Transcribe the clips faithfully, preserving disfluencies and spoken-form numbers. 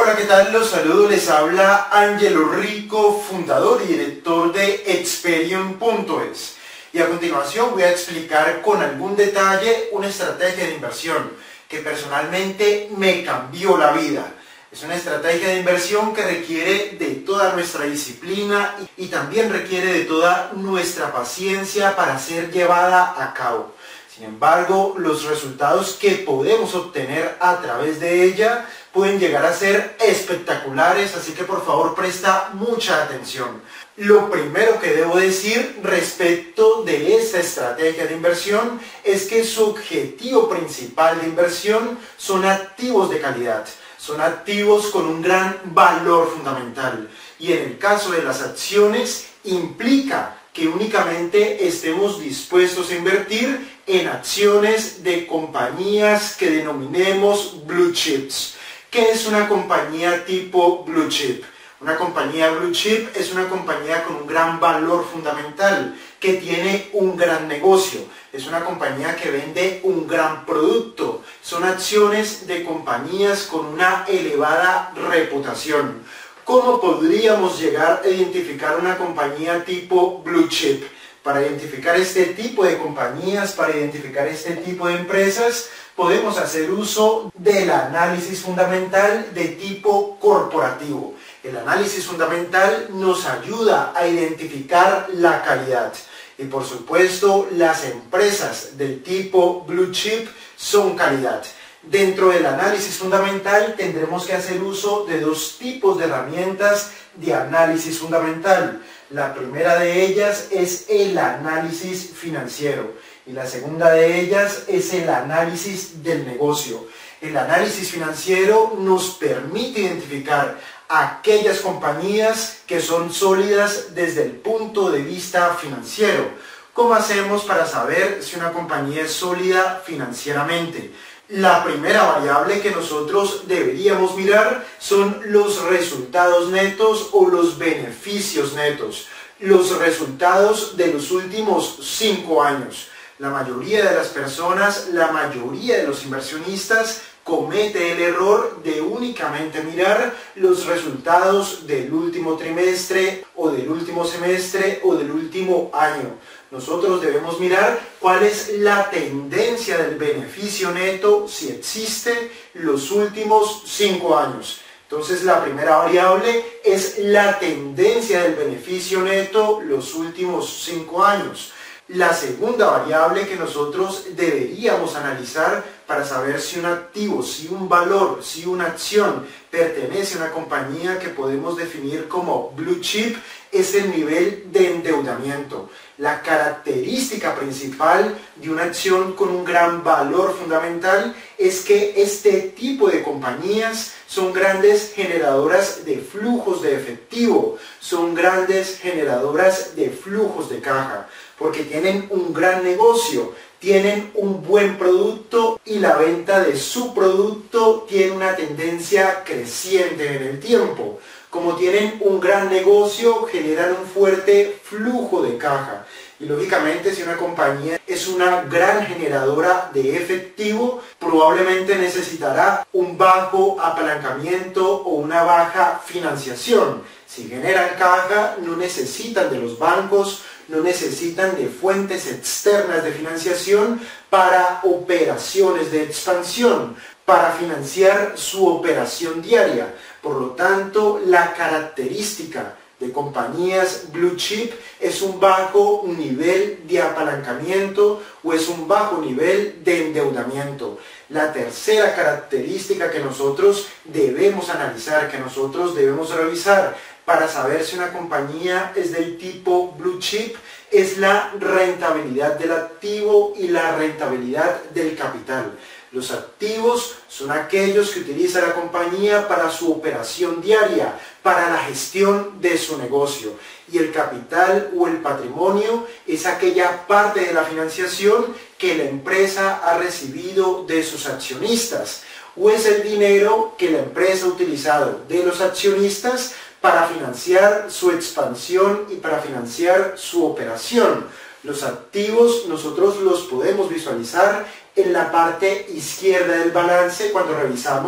Hola, ¿qué tal? Los saludo, les habla Ángelo Rico, fundador y director de Experian punto es. Y a continuación voy a explicar con algún detalle una estrategia de inversión que personalmente me cambió la vida. Es una estrategia de inversión que requiere de toda nuestra disciplina y también requiere de toda nuestra paciencia para ser llevada a cabo. Sin embargo, los resultados que podemos obtener a través de ella pueden llegar a ser espectaculares, así que por favor presta mucha atención. Lo primero que debo decir respecto de esta estrategia de inversión es que su objetivo principal de inversión son activos de calidad. Son activos con un gran valor fundamental y en el caso de las acciones implica que únicamente estemos dispuestos a invertir en acciones de compañías que denominemos blue chips. ¿Qué es una compañía tipo blue chip? Una compañía blue chip es una compañía con un gran valor fundamental, que tiene un gran negocio. Es una compañía que vende un gran producto. Son acciones de compañías con una elevada reputación. ¿Cómo podríamos llegar a identificar una compañía tipo blue chip? Para identificar este tipo de compañías, para identificar este tipo de empresas, podemos hacer uso del análisis fundamental de tipo corporativo. El análisis fundamental nos ayuda a identificar la calidad. Y por supuesto, las empresas del tipo blue chip son calidad. Dentro del análisis fundamental tendremos que hacer uso de dos tipos de herramientas de análisis fundamental. La primera de ellas es el análisis financiero y la segunda de ellas es el análisis del negocio. El análisis financiero nos permite identificar aquellas compañías que son sólidas desde el punto de vista financiero. ¿Cómo hacemos para saber si una compañía es sólida financieramente? La primera variable que nosotros deberíamos mirar son los resultados netos o los beneficios netos, los resultados de los últimos cinco años. La mayoría de las personas, la mayoría de los inversionistas comete el error de únicamente mirar los resultados del último trimestre o del último semestre o del último año. Nosotros debemos mirar cuál es la tendencia del beneficio neto, si existe, los últimos cinco años. Entonces la primera variable es la tendencia del beneficio neto los últimos cinco años. La segunda variable que nosotros deberíamos analizar para saber si un activo, si un valor, si una acción pertenece a una compañía que podemos definir como blue chip es el nivel de endeudamiento. La característica principal de una acción con un gran valor fundamental es que este tipo de compañías son grandes generadoras de flujos de efectivo, son grandes generadoras de flujos de caja, porque tienen un gran negocio, tienen un buen producto y la venta de su producto tiene una tendencia creciente en el tiempo. Como tienen un gran negocio, generan un fuerte flujo de caja. Y lógicamente, si una compañía es una gran generadora de efectivo, probablemente necesitará un bajo apalancamiento o una baja financiación. Si generan caja, no necesitan de los bancos, no necesitan de fuentes externas de financiación para operaciones de expansión, para financiar su operación diaria. Por lo tanto, la característica de compañías blue chip es un bajo nivel de apalancamiento o es un bajo nivel de endeudamiento. La tercera característica que nosotros debemos analizar, que nosotros debemos revisar para saber si una compañía es del tipo blue chip es la rentabilidad del activo y la rentabilidad del capital. Los activos son aquellos que utiliza la compañía para su operación diaria, para la gestión de su negocio. Y el capital o el patrimonio es aquella parte de la financiación que la empresa ha recibido de sus accionistas. O es el dinero que la empresa ha utilizado de los accionistas para financiar su expansión y para financiar su operación. Los activos nosotros los podemos visualizar en la parte izquierda del balance cuando revisamos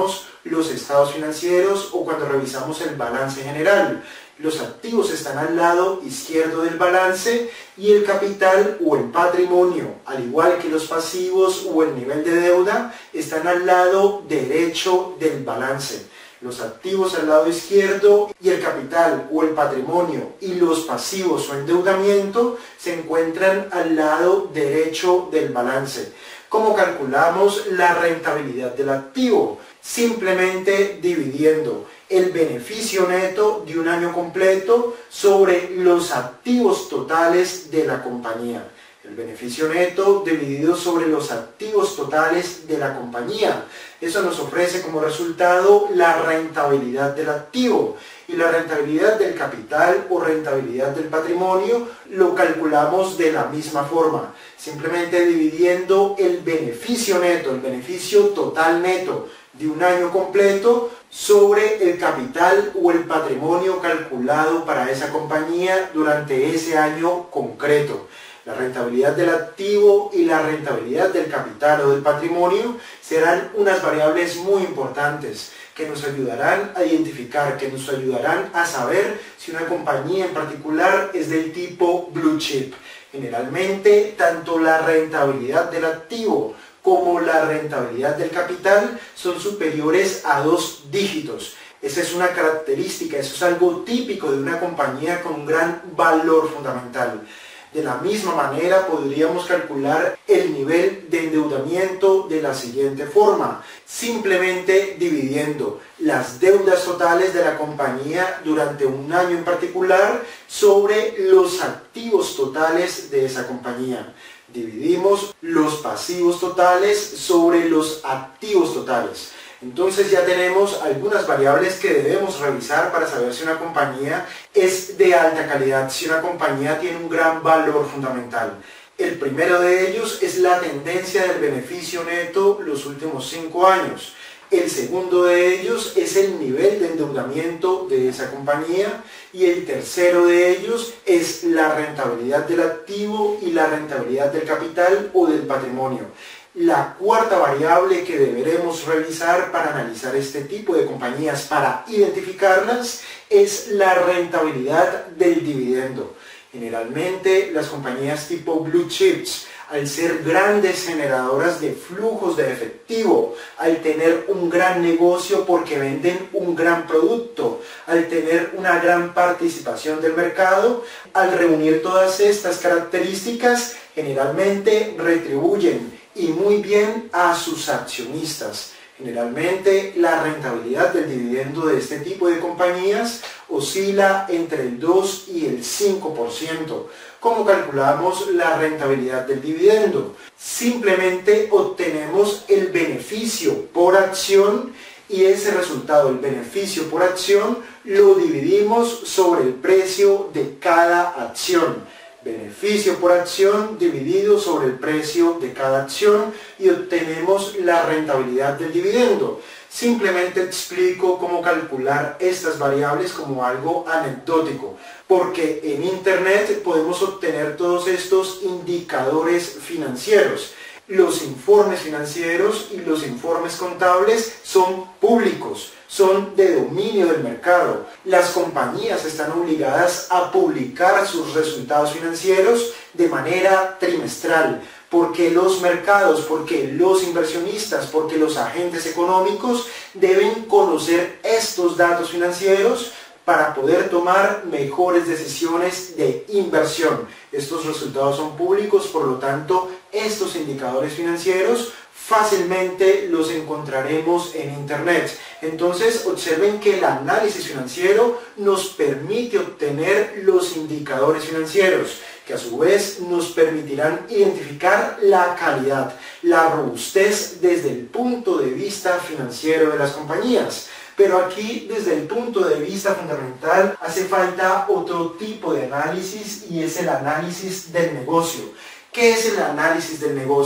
los estados financieros o cuando revisamos el balance general. Los activos están al lado izquierdo del balance y el capital o el patrimonio, al igual que los pasivos o el nivel de deuda, están al lado derecho del balance. Los activos al lado izquierdo y el capital o el patrimonio y los pasivos o endeudamiento se encuentran al lado derecho del balance. ¿Cómo calculamos la rentabilidad del activo? Simplemente dividiendo el beneficio neto de un año completo sobre los activos totales de la compañía. El beneficio neto dividido sobre los activos totales de la compañía. Eso nos ofrece como resultado la rentabilidad del activo. Y la rentabilidad del capital o rentabilidad del patrimonio lo calculamos de la misma forma. Simplemente dividiendo el beneficio neto, el beneficio total neto de un año completo sobre el capital o el patrimonio calculado para esa compañía durante ese año concreto. La rentabilidad del activo y la rentabilidad del capital o del patrimonio serán unas variables muy importantes que nos ayudarán a identificar, que nos ayudarán a saber si una compañía en particular es del tipo blue chip. Generalmente, tanto la rentabilidad del activo como la rentabilidad del capital son superiores a dos dígitos. Esa es una característica, eso es algo típico de una compañía con un gran valor fundamental. De la misma manera podríamos calcular el nivel de endeudamiento de la siguiente forma, simplemente dividiendo las deudas totales de la compañía durante un año en particular sobre los activos totales de esa compañía. Dividimos los pasivos totales sobre los activos totales. Entonces ya tenemos algunas variables que debemos revisar para saber si una compañía es de alta calidad, si una compañía tiene un gran valor fundamental. El primero de ellos es la tendencia del beneficio neto los últimos cinco años. El segundo de ellos es el nivel de endeudamiento de esa compañía y el tercero de ellos es la rentabilidad del activo y la rentabilidad del capital o del patrimonio. La cuarta variable que deberemos revisar para analizar este tipo de compañías, para identificarlas, es la rentabilidad del dividendo. Generalmente las compañías tipo blue chips, al ser grandes generadoras de flujos de efectivo, al tener un gran negocio porque venden un gran producto, al tener una gran participación del mercado, al reunir todas estas características, generalmente retribuyen y muy bien a sus accionistas. Generalmente la rentabilidad del dividendo de este tipo de compañías oscila entre el dos y el cinco por ciento. ¿Cómo calculamos la rentabilidad del dividendo? Simplemente obtenemos el beneficio por acción y ese resultado, el beneficio por acción, lo dividimos sobre el precio de cada acción. Beneficio por acción dividido sobre el precio de cada acción y obtenemos la rentabilidad del dividendo. Simplemente explico cómo calcular estas variables como algo anecdótico, porque en Internet podemos obtener todos estos indicadores financieros. Los informes financieros y los informes contables son públicos, son de dominio del mercado. Las compañías están obligadas a publicar sus resultados financieros de manera trimestral, porque los mercados, porque los inversionistas, porque los agentes económicos deben conocer estos datos financieros para poder tomar mejores decisiones de inversión. Estos resultados son públicos, por lo tanto, estos indicadores financieros fácilmente los encontraremos en Internet. Entonces, observen que el análisis financiero nos permite obtener los indicadores financieros, que a su vez nos permitirán identificar la calidad, la robustez desde el punto de vista financiero de las compañías. Pero aquí, desde el punto de vista fundamental, hace falta otro tipo de análisis y es el análisis del negocio. ¿Qué es el análisis del negocio?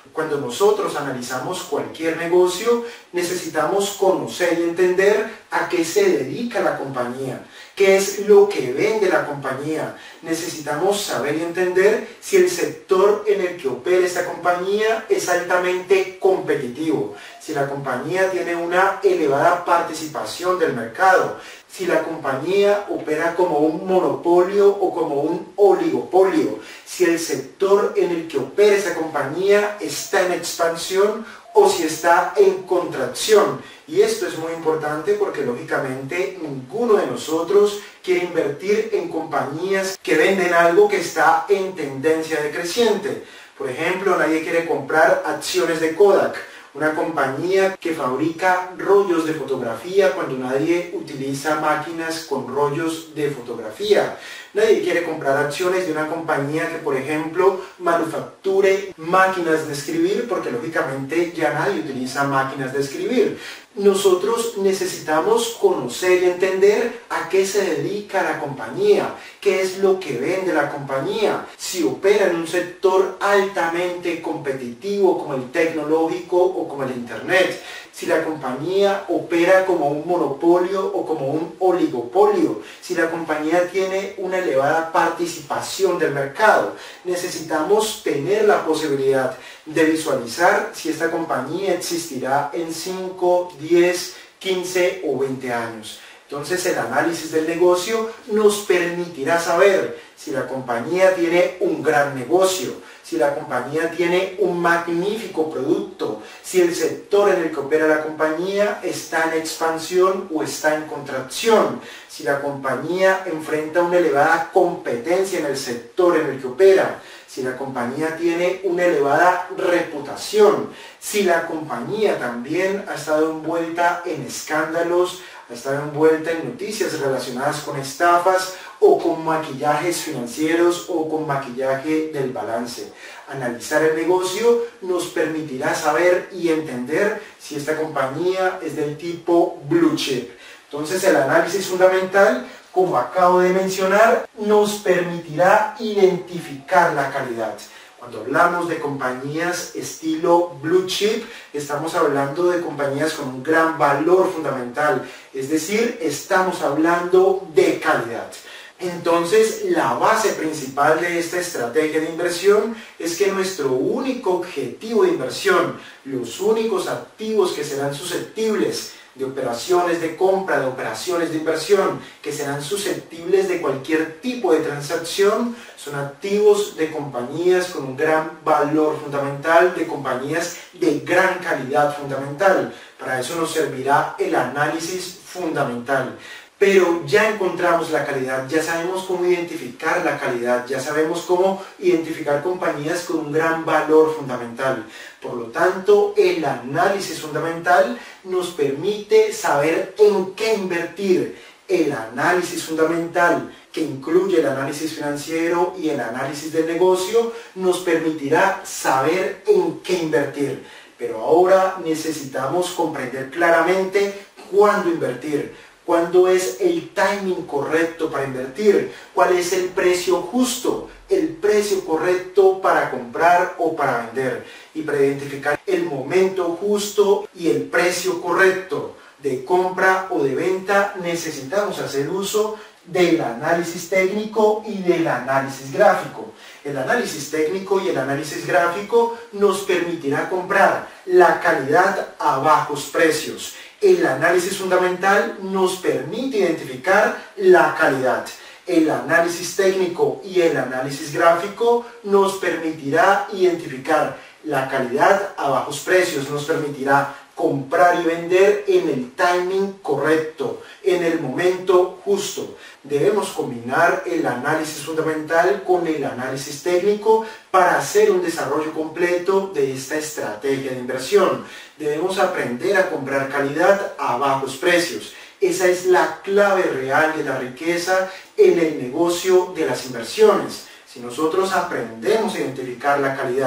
Cuando nosotros analizamos cualquier negocio, necesitamos conocer y entender a qué se dedica la compañía, qué es lo que vende la compañía. Necesitamos saber y entender si el sector en el que opera esta compañía es altamente competitivo, si la compañía tiene una elevada participación del mercado, si la compañía opera como un monopolio o como un oligopolio, si el sector en el que opera esa compañía está en expansión o si está en contracción. Y esto es muy importante porque lógicamente ninguno de nosotros quiere invertir en compañías que venden algo que está en tendencia decreciente. Por ejemplo, nadie quiere comprar acciones de Kodak, una compañía que fabrica rollos de fotografía cuando nadie utiliza máquinas con rollos de fotografía. Nadie quiere comprar acciones de una compañía que, por ejemplo, manufacture máquinas de escribir porque lógicamente ya nadie utiliza máquinas de escribir. Nosotros necesitamos conocer y entender a qué se dedica la compañía, qué es lo que vende la compañía, si opera en un sector altamente competitivo como el tecnológico o como el internet, si la compañía opera como un monopolio o como un oligopolio, si la compañía tiene una elevada participación del mercado. Necesitamos tener la posibilidad de visualizar si esta compañía existirá en cinco, diez, quince o veinte años. Entonces el análisis del negocio nos permitirá saber si la compañía tiene un gran negocio, si la compañía tiene un magnífico producto, si el sector en el que opera la compañía está en expansión o está en contracción, si la compañía enfrenta una elevada competencia en el sector en el que opera, si la compañía tiene una elevada reputación, si la compañía también ha estado envuelta en escándalos, ha estado envuelta en noticias relacionadas con estafas o con maquillajes financieros o con maquillaje del balance. Analizar el negocio nos permitirá saber y entender si esta compañía es del tipo blue chip. Entonces el análisis fundamental, como acabo de mencionar, nos permitirá identificar la calidad. Cuando hablamos de compañías estilo blue chip, estamos hablando de compañías con un gran valor fundamental, es decir, estamos hablando de calidad. Entonces, la base principal de esta estrategia de inversión es que nuestro único objetivo de inversión, los únicos activos que serán susceptibles de operaciones de compra, de operaciones de inversión, que serán susceptibles de cualquier tipo de transacción, son activos de compañías con un gran valor fundamental, de compañías de gran calidad fundamental. Para eso nos servirá el análisis fundamental. Pero ya encontramos la calidad, ya sabemos cómo identificar la calidad, ya sabemos cómo identificar compañías con un gran valor fundamental. Por lo tanto, el análisis fundamental nos permite saber en qué invertir. El análisis fundamental, que incluye el análisis financiero y el análisis del negocio, nos permitirá saber en qué invertir. Pero ahora necesitamos comprender claramente cuándo invertir. ¿Cuándo es el timing correcto para invertir? ¿Cuál es el precio justo? El precio correcto para comprar o para vender. Y para identificar el momento justo y el precio correcto de compra o de venta, necesitamos hacer uso del análisis técnico y del análisis gráfico. El análisis técnico y el análisis gráfico nos permitirá comprar la calidad a bajos precios. El análisis fundamental nos permite identificar la calidad. El análisis técnico y el análisis gráfico nos permitirá identificar la calidad a bajos precios, nos permitirá comprar y vender en el timing correcto, en el momento justo. Debemos combinar el análisis fundamental con el análisis técnico para hacer un desarrollo completo de esta estrategia de inversión. Debemos aprender a comprar calidad a bajos precios. Esa es la clave real de la riqueza en el negocio de las inversiones. Si nosotros aprendemos a identificar la calidad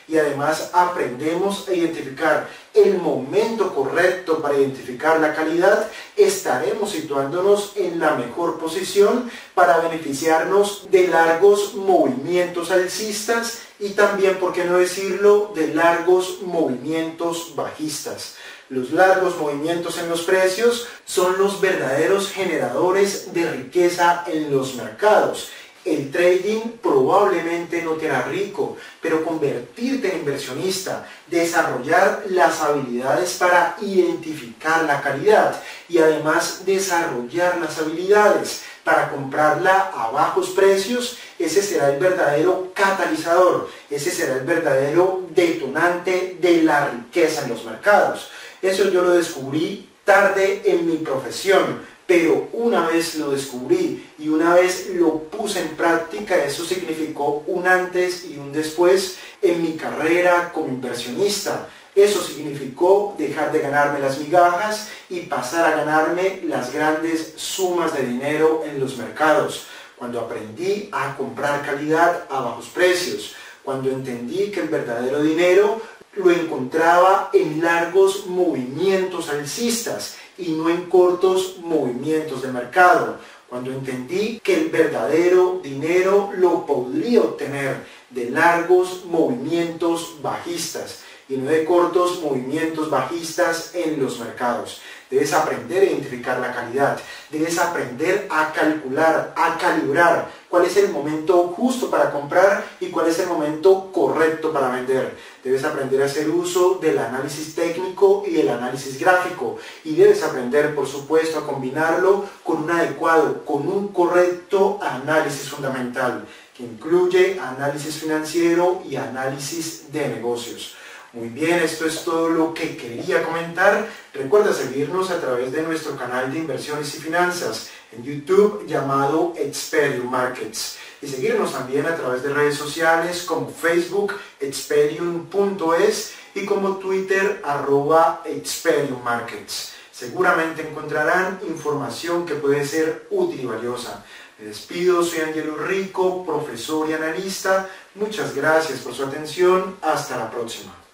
y además aprendemos a identificar el momento correcto para identificar la calidad, estaremos situándonos en la mejor posición para beneficiarnos de largos movimientos alcistas y también, por qué no decirlo, de largos movimientos bajistas. Los largos movimientos en los precios son los verdaderos generadores de riqueza en los mercados. El trading probablemente no te hará rico, pero convertirte en inversionista, desarrollar las habilidades para identificar la calidad y además desarrollar las habilidades para comprarla a bajos precios, ese será el verdadero catalizador, ese será el verdadero detonante de la riqueza en los mercados. Eso yo lo descubrí tarde en mi profesión, pero una vez lo descubrí y una vez lo puse en práctica, eso significó un antes y un después en mi carrera como inversionista. Eso significó dejar de ganarme las migajas y pasar a ganarme las grandes sumas de dinero en los mercados. Cuando aprendí a comprar calidad a bajos precios, cuando entendí que el verdadero dinero lo encontraba en largos movimientos alcistas y no en cortos movimientos de mercado, cuando entendí que el verdadero dinero lo podría obtener de largos movimientos bajistas y no de cortos movimientos bajistas en los mercados. Debes aprender a identificar la calidad, debes aprender a calcular, a calibrar cuál es el momento justo para comprar y cuál es el momento correcto para vender. Debes aprender a hacer uso del análisis técnico y el análisis gráfico y debes aprender, por supuesto, a combinarlo con un adecuado, con un correcto análisis fundamental que incluye análisis financiero y análisis de negocios. Muy bien, esto es todo lo que quería comentar. Recuerda seguirnos a través de nuestro canal de inversiones y finanzas en YouTube llamado Experium Markets y seguirnos también a través de redes sociales como Facebook experium punto es y como Twitter arroba Experium Markets. Seguramente encontrarán información que puede ser útil y valiosa. Me despido, soy Angelo Rico, profesor y analista. Muchas gracias por su atención. Hasta la próxima.